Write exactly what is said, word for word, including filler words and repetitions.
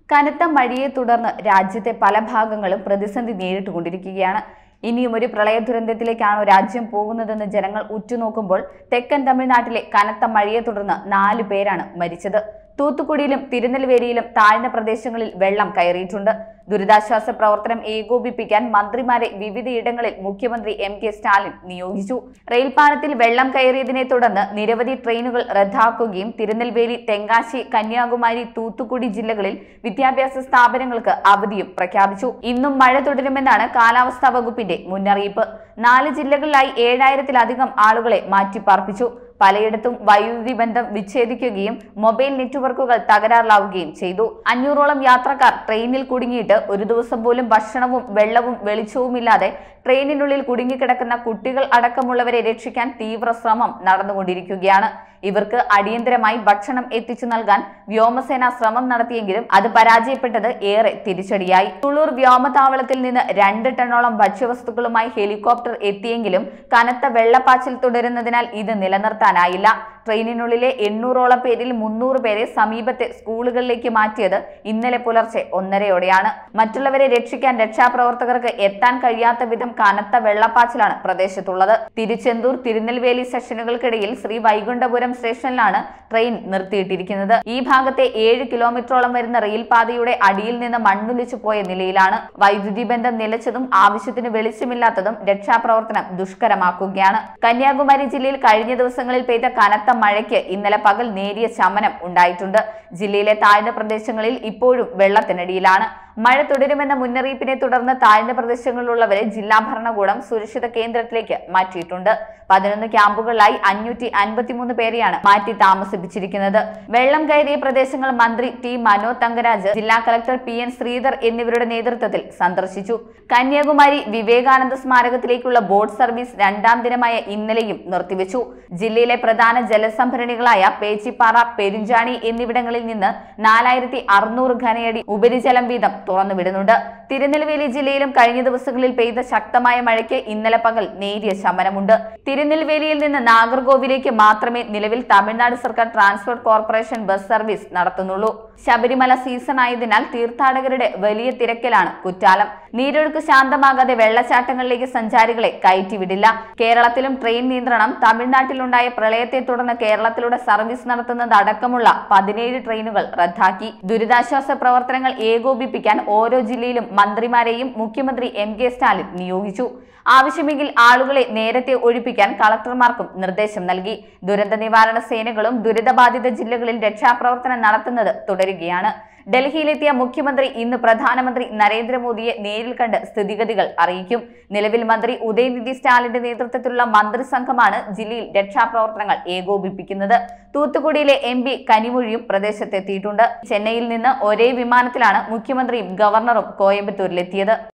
കനത്ത മഴയെ തുടർന്ന് രാജ്യത്തെ പല ഭാഗങ്ങളും പ്രതിസന്ധി നേരിട്ടുകൊണ്ടിരിക്കുകയാണ്. ഇനിയും ഒരു പ്രളയ ദുരന്തത്തിലേക്കാണോ രാജ്യം പോകുന്നതെന്ന് ജനങ്ങൾ ഉറ്റുനോക്കുമ്പോൾ തെക്കൻ തമിഴ്നാട്ടിലെ കനത്ത മഴയെ തുടർന്ന് നാലു പേരാണ് മരിച്ചത്. തൂത്തുക്കുടിയിലും തിരുനെൽവേലിയിലും താഴ്ന്ന പ്രദേശങ്ങളിൽ വെള്ളം കയറിയിട്ടുണ്ട്. ദുരിതാശ്വാസ പ്രവർത്തനം ഏകോപിപ്പിക്കാൻ മന്ത്രിമാരെ വിവിധയിടങ്ങളിൽ മുഖ്യമന്ത്രി എം കെ സ്റ്റാലിൻ നിയോഗിച്ചു. റെയിൽപാളത്തിൽ വെള്ളം കയറിയതിനെ തുടർന്ന് നിരവധി ട്രെയിനുകൾ റദ്ദാക്കുകയും തിരുനെൽവേലി, തെങ്കാശി, കന്യാകുമാരി, തൂത്തുക്കുടി ജില്ലകളിൽ വിദ്യാഭ്യാസ സ്ഥാപനങ്ങൾക്ക് അവധിയും പ്രഖ്യാപിച്ചു. ഇന്നും മഴ തുടരുമെന്നാണ് കാലാവസ്ഥാ വകുപ്പിന്റെ മുന്നറിയിപ്പ്. നാല് ജില്ലകളിലായി ഏഴായിരത്തിലധികം ആളുകളെ മാറ്റിപ്പാർപ്പിച്ചു. പലയിടത്തും വൈദ്യുതി ബന്ധം വിച്ഛേദിക്കുകയും മൊബൈൽ നെറ്റ്വർക്കുകൾ തകരാറിലാവുകയും ചെയ്തു. അഞ്ഞൂറോളം യാത്രക്കാർ ട്രെയിനിൽ കുടുങ്ങിയിട്ട് ഒരു ദിവസം പോലും ഭക്ഷണവും വെള്ളവും വെളിച്ചവുമില്ലാതെ ട്രെയിനിനുള്ളിൽ കുടുങ്ങിക്കിടക്കുന്ന കുട്ടികൾ അടക്കമുള്ളവരെ രക്ഷിക്കാൻ തീവ്ര ശ്രമം നടന്നുകൊണ്ടിരിക്കുകയാണ്. ഇവർക്ക് അടിയന്തരമായി ഭക്ഷണം എത്തിച്ചു നൽകാൻ വ്യോമസേന ശ്രമം നടത്തിയെങ്കിലും അത് പരാജയപ്പെട്ടത് ഏറെ തിരിച്ചടിയായി. തുളൂർ വ്യോമതാവളത്തിൽ നിന്ന് രണ്ട് ടണ്ണോളം ഭക്ഷ്യവസ്തുക്കളുമായി ഹെലികോപ്റ്റർ എത്തിയെങ്കിലും കനത്ത വെള്ളപ്പാച്ചിൽ തുടരുന്നതിനാൽ ഇത് നിലനിർത്താനായില്ല. ട്രെയിനിനുള്ളിലെ എണ്ണൂറോളം പേരിൽ മുന്നൂറ് പേരെ സമീപത്തെ സ്കൂളുകളിലേക്ക് മാറ്റിയത് ഇന്നലെ പുലർച്ചെ ഒന്നരയോടെയാണ്. മറ്റുള്ളവരെ രക്ഷിക്കാൻ രക്ഷാപ്രവർത്തകർക്ക് എത്താൻ കഴിയാത്ത വിധം കനത്ത വെള്ളപ്പാച്ചിലാണ് പ്രദേശത്തുള്ളത്. തിരുച്ചെന്തൂർ, തിരുനെൽവേലി സെഷനുകൾക്കിടയിൽ ശ്രീ വൈകുണ്ഠപുരം സ്റ്റേഷനിലാണ് ട്രെയിൻ നിർത്തിയിട്ടിരിക്കുന്നത്. ഈ ഭാഗത്തെ ഏഴ് കിലോമീറ്ററോളം വരുന്ന റെയിൽപാതയുടെ അടിയിൽ നിന്ന് മണ്ണൊലിച്ചു പോയ നിലയിലാണ്. വൈദ്യുതി ബന്ധം നിലച്ചതും ആവശ്യത്തിന് വെളിച്ചമില്ലാത്തതും രക്ഷാപ്രവർത്തനം ദുഷ്കരമാക്കുകയാണ്. കന്യാകുമാരി ജില്ലയിൽ കഴിഞ്ഞ ദിവസങ്ങളിൽ പെയ്ത കനത്ത മഴയ്ക്ക് ഇന്നലെ പകൽ നേരിയ ശമനം ഉണ്ടായിട്ടുണ്ട്. ജില്ലയിലെ താഴ്ന്ന പ്രദേശങ്ങളിൽ ഇപ്പോഴും വെള്ളത്തിനടിയിലാണ്. മഴ തുടരുമെന്ന മുന്നറിയിപ്പിനെ തുടർന്ന് താഴ്ന്ന പ്രദേശങ്ങളിലുള്ളവരെ ജില്ലാ ഭരണകൂടം സുരക്ഷിത കേന്ദ്രത്തിലേക്ക് മാറ്റിയിട്ടുണ്ട്. പതിനൊന്ന് ക്യാമ്പുകളിലായി അഞ്ഞൂറ്റി അൻപത്തിമൂന്ന് പേരെയാണ് മാറ്റി താമസിപ്പിച്ചിരിക്കുന്നത്. വെള്ളം കയറിയ പ്രദേശങ്ങൾ മന്ത്രി ടി മനോ തങ്കരാജ്, ജില്ലാ കളക്ടർ പി എൻ ശ്രീധർ എന്നിവരുടെ നേതൃത്വത്തിൽ സന്ദർശിച്ചു. കന്യാകുമാരി വിവേകാനന്ദ സ്മാരകത്തിലേക്കുള്ള ബോട്ട് സർവീസ് രണ്ടാം ദിനമായ ഇന്നലെയും നിർത്തിവെച്ചു. ജില്ലയിലെ പ്രധാന ജലസംഭരണികളായ പേച്ചിപ്പാറ, പെരിഞ്ചാണി എന്നിവിടങ്ങളിൽ നിന്ന് നാലായിരത്തി അറുന്നൂറ് ഘനയടി ഉപരിജലം വീതം തുറന്നുവിടുന്നുണ്ട്. തിരുനെൽവേലി ജില്ലയിലും കഴിഞ്ഞ ദിവസങ്ങളിൽ പെയ്ത ശക്തമായ മഴയ്ക്ക് ഇന്നലെ പകൽ നേരിയ ശമനമുണ്ട്. തിരുനെൽവേലിയിൽ നിന്ന് നാഗർകോവിലേക്ക് മാത്രമേ നിലവിൽ തമിഴ്നാട് സർക്കാർ ട്രാൻസ്പോർട്ട് കോർപ്പറേഷൻ ബസ് സർവീസ് നടത്തുന്നുള്ളൂ. ശബരിമല സീസൺ ആയതിനാൽ തീർത്ഥാടകരുടെ വലിയ തിരക്കിലാണ് കുറ്റാലം. നീരൊഴുക്ക് ശാന്തമാകാതെ വെള്ളച്ചാട്ടങ്ങളിലേക്ക് സഞ്ചാരികളെ കയറ്റിവിടില്ല. കേരളത്തിലും ട്രെയിൻ നിയന്ത്രണം. തമിഴ്നാട്ടിലുണ്ടായ പ്രളയത്തെ തുടർന്ന് കേരളത്തിലൂടെ സർവീസ് നടത്തുന്നത് അടക്കമുള്ള പതിനേഴ് ട്രെയിനുകൾ റദ്ദാക്കി. ദുരിതാശ്വാസ പ്രവർത്തനങ്ങൾ ഏകോപിപ്പിക്കാൻ ഓരോ ജില്ലയിലും മന്ത്രിമാരെയും മുഖ്യമന്ത്രി എം കെ സ്റ്റാലിൻ നിയോഗിച്ചു. ആവശ്യമെങ്കിൽ ആളുകളെ നേരത്തെ ഒഴിപ്പിക്കാൻ കളക്ടർമാർക്കും നിർദ്ദേശം നൽകി. ദുരന്ത നിവാരണ സേനകളും ദുരിതബാധിത ജില്ലകളിൽ രക്ഷാപ്രവർത്തനം നടത്തുന്നത് തുടരുകയാണ്. ഡൽഹിയിലെത്തിയ മുഖ്യമന്ത്രി ഇന്ന് പ്രധാനമന്ത്രി നരേന്ദ്രമോദിയെ നേരിൽ കണ്ട് സ്ഥിതിഗതികൾ അറിയിക്കും. നിലവിൽ മന്ത്രി ഉദയനിധി സ്റ്റാലിന്റെ നേതൃത്വത്തിലുള്ള മന്ത്രിസംഘമാണ് ജില്ലയിൽ രക്ഷാപ്രവർത്തനങ്ങൾ ഏകോപിപ്പിക്കുന്നത്. തൂത്തുക്കുടിയിലെ എം പി കനിമൊഴിയും പ്രദേശത്തെത്തിയിട്ടുണ്ട്. ചെന്നൈയിൽ നിന്ന് ഒരേ വിമാനത്തിലാണ് മുഖ്യമന്ത്രിയും ഗവർണറും കോയമ്പത്തൂരിലെത്തിയത്.